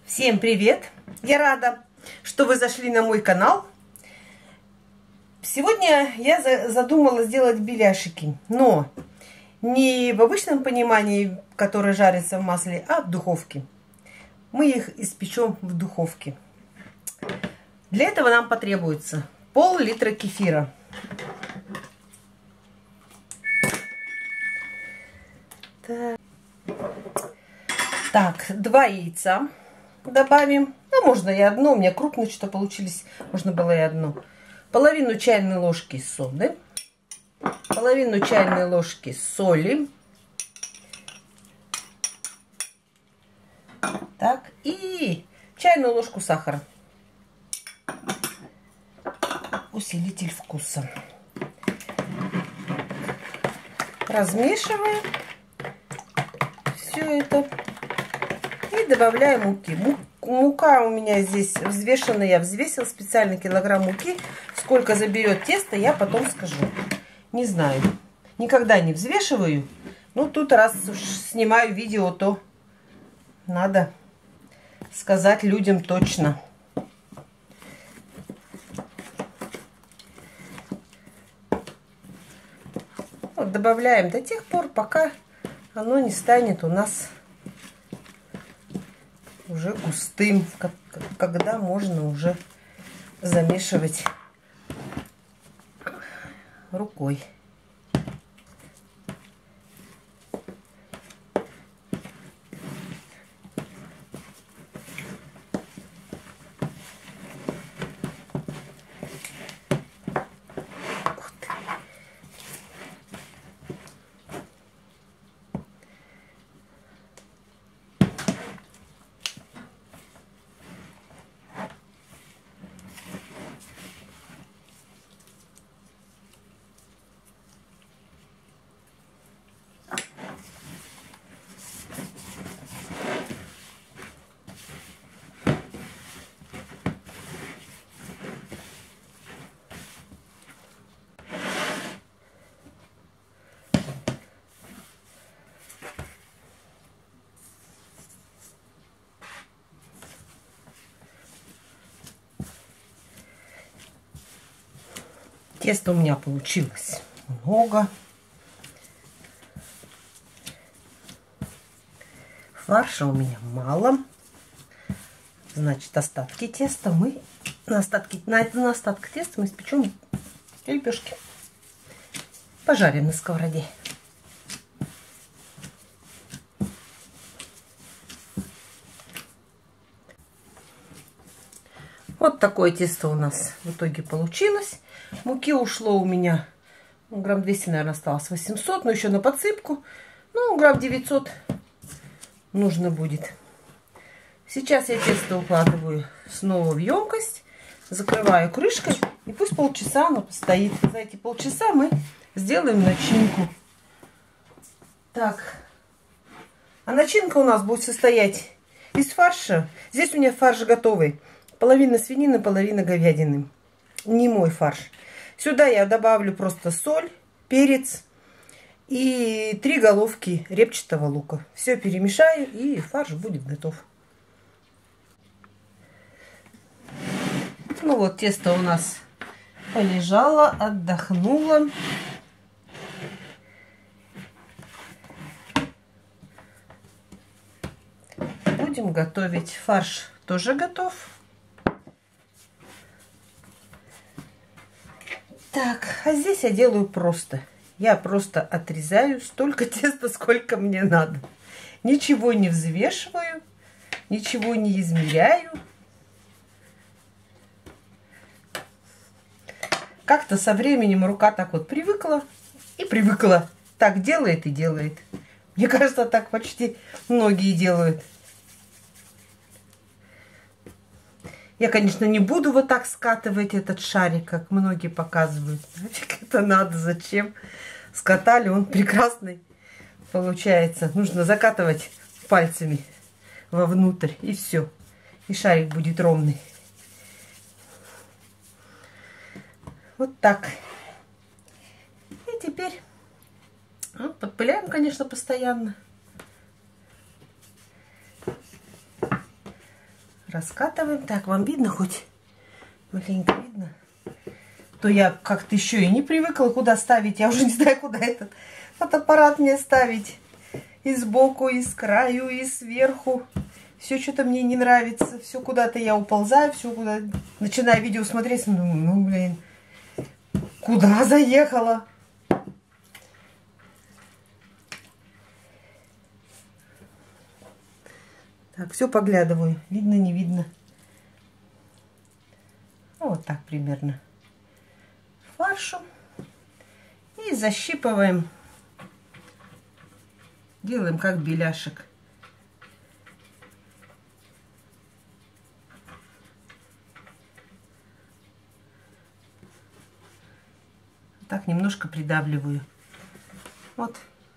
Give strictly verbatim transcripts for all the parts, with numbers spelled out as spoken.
Всем привет! Я рада, что вы зашли на мой канал. Сегодня я задумала сделать беляшики, но не в обычном понимании, которые жарятся в масле, а в духовке. Мы их испечем в духовке. Для этого нам потребуется пол-литра кефира. Так. Так, два яйца добавим. Ну, можно и одно. У меня крупные что-то получились. Можно было и одно. Половину чайной ложки соды. Половину чайной ложки соли. Так, и чайную ложку сахара. Усилитель вкуса. Размешиваем все это и добавляем муки. Мука у меня здесь взвешенная, я взвесила специально килограмм муки. Сколько заберет тесто, я потом скажу. Не знаю, никогда не взвешиваю. Ну, тут раз уж снимаю видео, то надо сказать людям точно. Вот, добавляем до тех пор, пока оно не станет у нас уже густым, когда можно уже замешивать рукой. Теста у меня получилось много. Фарша у меня мало. Значит, остатки теста мы на остатки на, на остаток теста мы испечем лепешки. Пожарим на сковороде. Вот такое тесто у нас в итоге получилось. Муки ушло у меня грамм двести, наверное, осталось, восемьсот, но еще на подсыпку. Ну, грамм девятьсот нужно будет. Сейчас я тесто укладываю снова в емкость, закрываю крышкой, и пусть полчаса оно постоит. За эти полчаса мы сделаем начинку. Так, а начинка у нас будет состоять из фарша. Здесь у меня фарш готовый. Половина свинины, половина говядины. Не мой фарш. Сюда я добавлю просто соль, перец и три головки репчатого лука. Все перемешаю, и фарш будет готов. Ну вот, тесто у нас полежало, отдохнуло. Будем готовить. Фарш тоже готов. Так, а здесь я делаю просто. Я просто отрезаю столько теста, сколько мне надо. Ничего не взвешиваю, ничего не измеряю. Как-то со временем рука так вот привыкла и привыкла. Так делает и делает. Мне кажется, так почти многие делают. Я, конечно, не буду вот так скатывать этот шарик, как многие показывают. Нафиг это надо, зачем? Скатали, он прекрасный получается. Нужно закатывать пальцами вовнутрь, и все. И шарик будет ровный. Вот так. И теперь ну, подпыляем, конечно, постоянно. раскатываем. Так, вам видно хоть? Маленько видно? То я как-то еще и не привыкла, куда ставить. Я уже не знаю, куда этот фотоаппарат мне ставить. И сбоку, и с краю, и сверху. Все что-то мне не нравится. Все куда-то я уползаю, все куда... Начинаю видео смотреть, ну, ну блин, куда заехала? Так, все поглядываю. Видно, не видно. Вот так примерно. Фаршу. И защипываем. Делаем как беляшек. Так немножко придавливаю. Вот.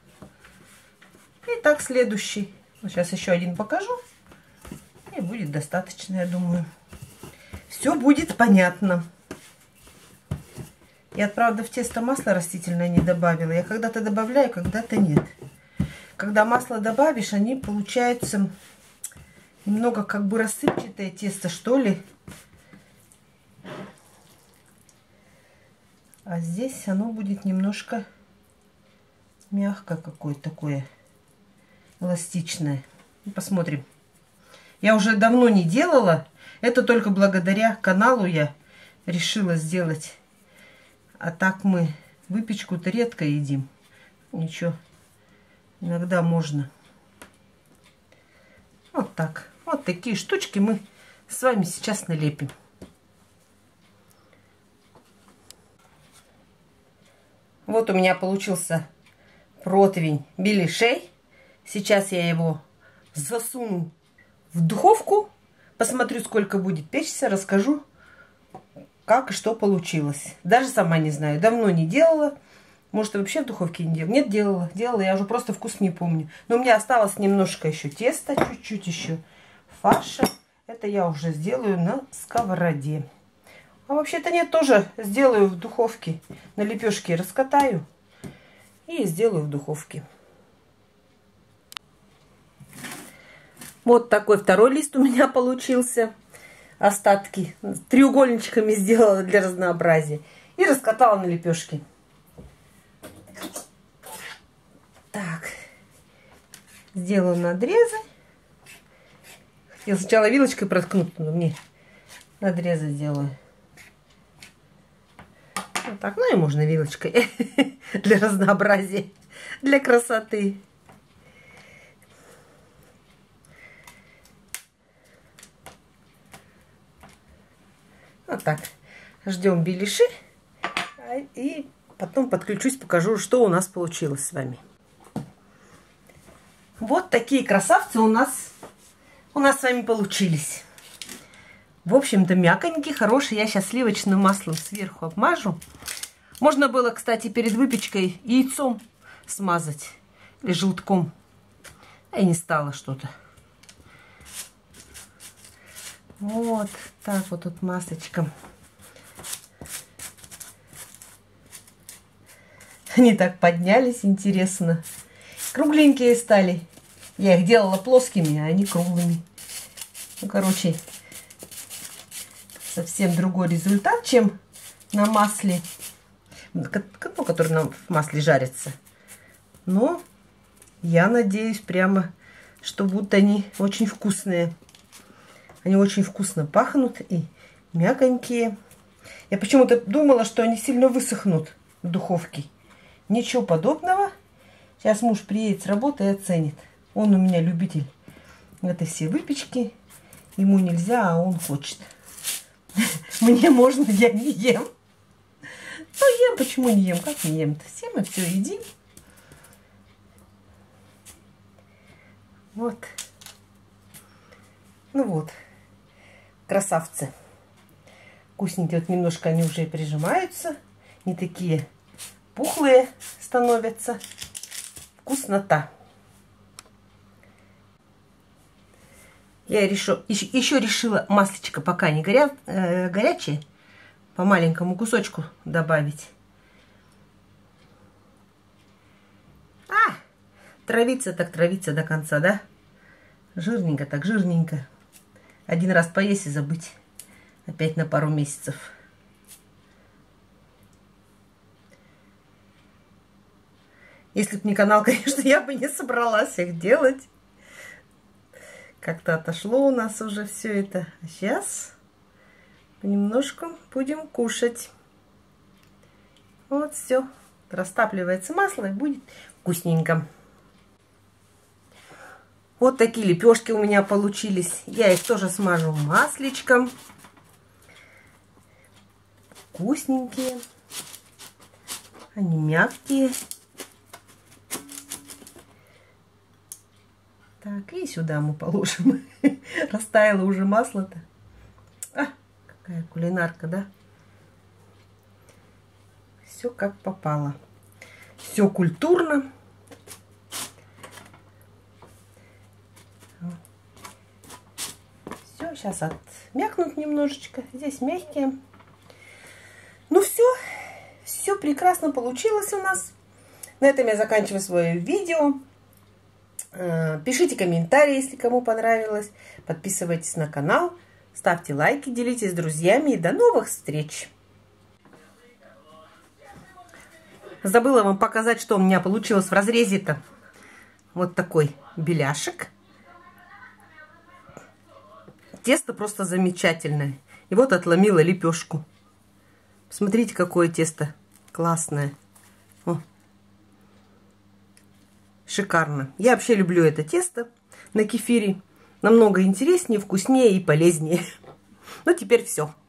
И так следующий. Сейчас еще один покажу. И будет достаточно, я думаю. Все будет понятно. Я, правда, в тесто масло растительное не добавила. Я когда-то добавляю, когда-то нет. Когда масло добавишь, они получаются немного как бы рассыпчатое тесто, что ли. А здесь оно будет немножко мягко какое-то такое, эластичное. Посмотрим. Я уже давно не делала. Это только благодаря каналу я решила сделать. А так мы выпечку-то редко едим. Ничего. Иногда можно. Вот так. Вот такие штучки мы с вами сейчас налепим. Вот у меня получился противень беляшей. Сейчас я его засуну в духовку. Посмотрю, сколько будет печься. Расскажу, как и что получилось. Даже сама не знаю. Давно не делала. Может, и вообще в духовке не делала. Нет, делала. Делала, я уже просто вкус не помню. Но у меня осталось немножко еще теста. Чуть-чуть еще фарша. Это я уже сделаю на сковороде. А вообще-то нет, тоже сделаю в духовке. На лепешке раскатаю и сделаю в духовке. Вот такой второй лист у меня получился. Остатки треугольничками сделала для разнообразия. И раскатала на лепешке. Так. Сделаю надрезы. Хотела сначала вилочкой проткнуть, но мне надрезы сделаю. Вот так. Ну и можно вилочкой. Для разнообразия. Для красоты. Вот так. Ждем беляши. И потом подключусь, покажу, что у нас получилось с вами. Вот такие красавцы у нас, у нас с вами получились. В общем-то, мяконькие, хорошие. Я сейчас сливочным маслом сверху обмажу. Можно было, кстати, перед выпечкой яйцом смазать. Или желтком. А я не стала что-то. Вот так вот тут масочком. Они так поднялись, интересно. Кругленькие стали. Я их делала плоскими, а они круглыми. Ну, короче, совсем другой результат, чем на масле. Ну, который на масле жарится. Но я надеюсь прямо, что будут они очень вкусные. Они очень вкусно пахнут и мяконькие. Я почему-то думала, что они сильно высохнут в духовке. Ничего подобного. Сейчас муж приедет с работы и оценит. Он у меня любитель этой всей выпечки. Ему нельзя, а он хочет. Мне можно, я не ем. Ну, ем, почему не ем? Как не ем-то? Все мы все едим. Вот. Ну вот. Красавцы. Вкусненькие. Вот немножко они уже прижимаются. Не такие пухлые становятся. Вкуснота. Я решу, еще, еще решила маслечко, пока не горя, э, горячее, по маленькому кусочку добавить. А, травиться так травиться до конца, да? Жирненько так жирненько. один раз поесть и забыть. Опять на пару месяцев. Если бы не канал, конечно, я бы не собралась их делать. Как-то отошло у нас уже все это. А сейчас понемножку будем кушать. Вот все. Растапливается масло и будет вкусненько. Вот такие лепешки у меня получились. Я их тоже смажу масличком. Вкусненькие. Они мягкие. Так, и сюда мы положим. Растаяло уже масло-то. А, какая кулинарка, да? Все как попало. Все культурно. Все, сейчас отмякнут немножечко. Здесь мягкие. Ну все, все прекрасно получилось у нас. На этом я заканчиваю свое видео. Пишите комментарии, если кому понравилось. Подписывайтесь на канал. Ставьте лайки, делитесь с друзьями. И до новых встреч! Забыла вам показать, что у меня получилось в разрезе-то. Вот такой беляшек. Тесто просто замечательное. И вот отломила лепешку. Смотрите, какое тесто классное. О. Шикарно. Я вообще люблю это тесто на кефире. Намного интереснее, вкуснее и полезнее. Ну, теперь все.